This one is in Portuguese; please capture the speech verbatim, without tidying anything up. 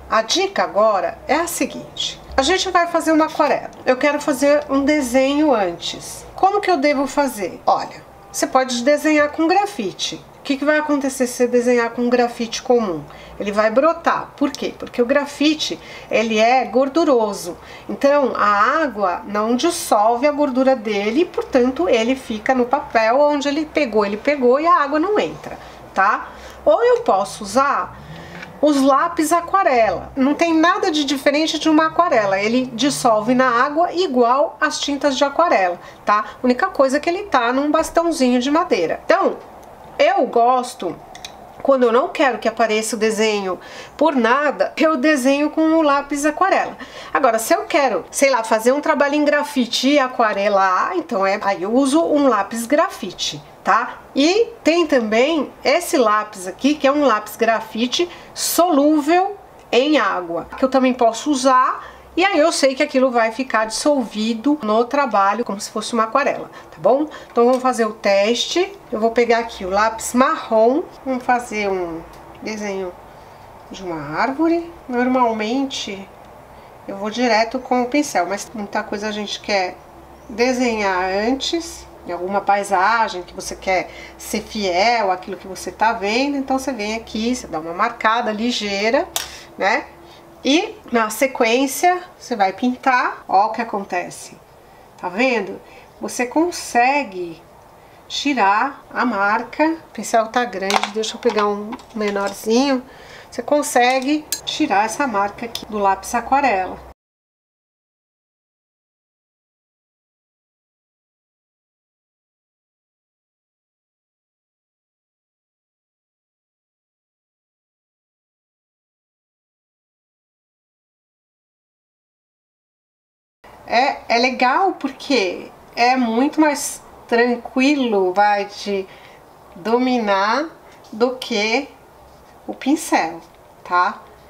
A dica agora é a seguinte: a gente vai fazer uma aquarela. Eu quero fazer um desenho antes. Como que eu devo fazer? Olha, você pode desenhar com grafite. O que, que vai acontecer se você desenhar com grafite comum? Ele vai brotar. Por quê? Porque o grafite, ele é gorduroso. Então, a água não dissolve a gordura dele e, portanto, ele fica no papel onde ele pegou, ele pegou e a água não entra, tá? Ou eu posso usar os lápis aquarela. Não tem nada de diferente de uma aquarela. Ele dissolve na água igual as tintas de aquarela, tá? A única coisa é que ele tá num bastãozinho de madeira. Então, eu gosto, quando eu não quero que apareça o desenho por nada, eu desenho com o lápis aquarela. Agora, se eu quero, sei lá, fazer um trabalho em grafite e aquarelar, então é, aí eu uso um lápis grafite, tá? E tem também esse lápis aqui, que é um lápis grafite solúvel em água, que eu também posso usar. E aí eu sei que aquilo vai ficar dissolvido no trabalho, como se fosse uma aquarela, tá bom? Então vamos fazer o teste. Eu vou pegar aqui o lápis marrom, vamos fazer um desenho de uma árvore. Normalmente eu vou direto com o pincel, mas muita coisa a gente quer desenhar antes, em alguma paisagem que você quer ser fiel àquilo que você tá vendo. Então você vem aqui, você dá uma marcada ligeira, né? E na sequência você vai pintar. Ó o que acontece, tá vendo? Você consegue tirar a marca. O pincel tá grande, deixa eu pegar um menorzinho. Você consegue tirar essa marca aqui do lápis aquarela. É, é legal porque é muito mais tranquilo, vai, de dominar do que o pincel, tá?